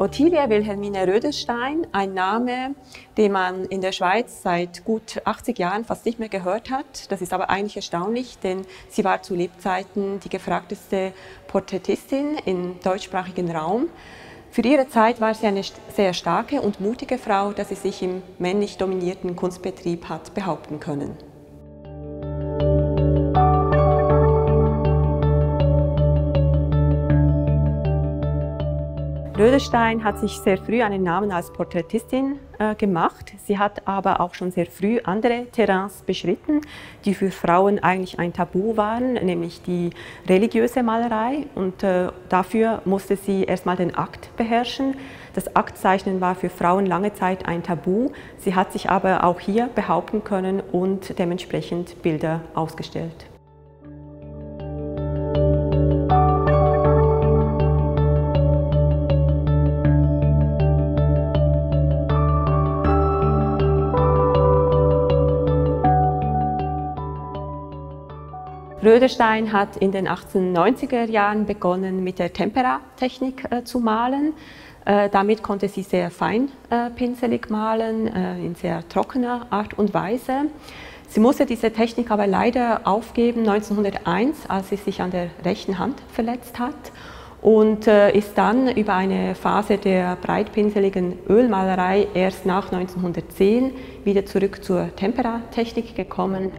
Ottilie Wilhelmine Röderstein, ein Name, den man in der Schweiz seit gut 80 Jahren fast nicht mehr gehört hat. Das ist aber eigentlich erstaunlich, denn sie war zu Lebzeiten die gefragteste Porträtistin im deutschsprachigen Raum. Für ihre Zeit war sie eine sehr starke und mutige Frau, dass sie sich im männlich dominierten Kunstbetrieb hat behaupten können. Röderstein hat sich sehr früh einen Namen als Porträtistin gemacht. Sie hat aber auch schon sehr früh andere Terrains beschritten, die für Frauen eigentlich ein Tabu waren, nämlich die religiöse Malerei. Und dafür musste sie erstmal den Akt beherrschen. Das Aktzeichnen war für Frauen lange Zeit ein Tabu. Sie hat sich aber auch hier behaupten können und dementsprechend Bilder ausgestellt. Röderstein hat in den 1890er Jahren begonnen, mit der Tempera-Technik zu malen. Damit konnte sie sehr feinpinselig malen, in sehr trockener Art und Weise. Sie musste diese Technik aber leider aufgeben 1901, als sie sich an der rechten Hand verletzt hat, und ist dann über eine Phase der breitpinseligen Ölmalerei erst nach 1910 wieder zurück zur Tempera-Technik gekommen.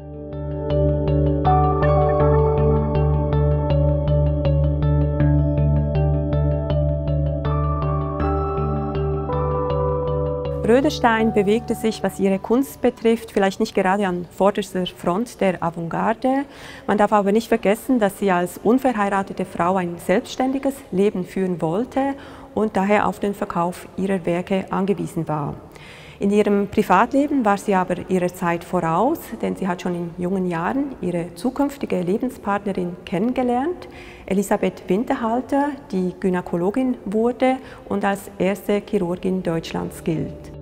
Röderstein bewegte sich, was ihre Kunst betrifft, vielleicht nicht gerade an vorderster Front der Avantgarde. Man darf aber nicht vergessen, dass sie als unverheiratete Frau ein selbstständiges Leben führen wollte und daher auf den Verkauf ihrer Werke angewiesen war. In ihrem Privatleben war sie aber ihrer Zeit voraus, denn sie hat schon in jungen Jahren ihre zukünftige Lebenspartnerin kennengelernt, Elisabeth Winterhalter, die Gynäkologin wurde und als erste Chirurgin Deutschlands gilt.